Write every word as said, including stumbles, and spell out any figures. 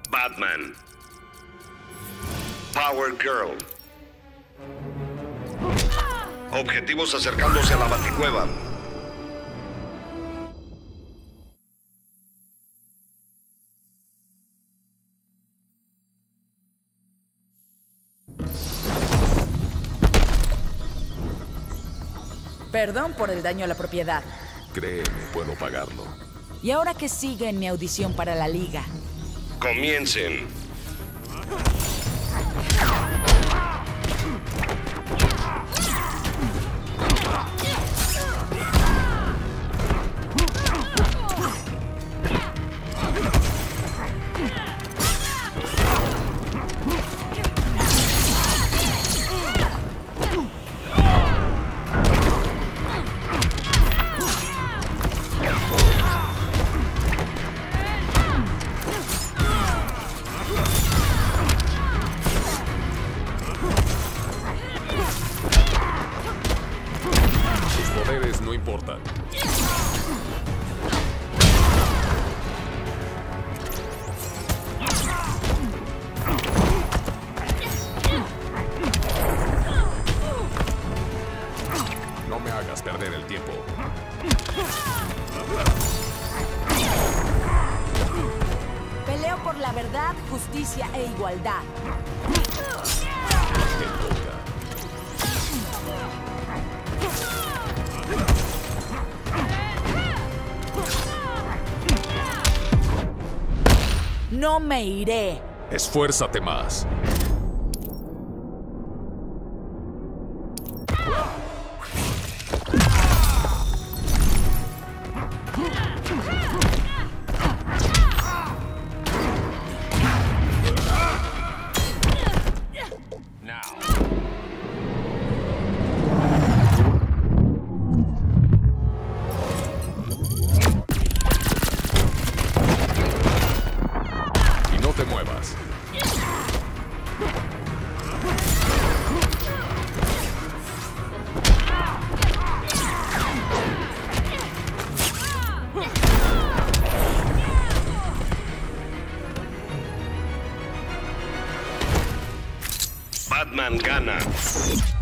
Batman. Power Girl. Objetivos acercándose a la Baticueva. Perdón por el daño a la propiedad. Créeme, puedo pagarlo. ¿Y ahora qué sigue en mi audición para la liga? Comiencen. No importa. No me hagas perder el tiempo. Peleo por la verdad, justicia e igualdad. Te toca. No me iré. Esfuérzate más. No te muevas. Batman gana.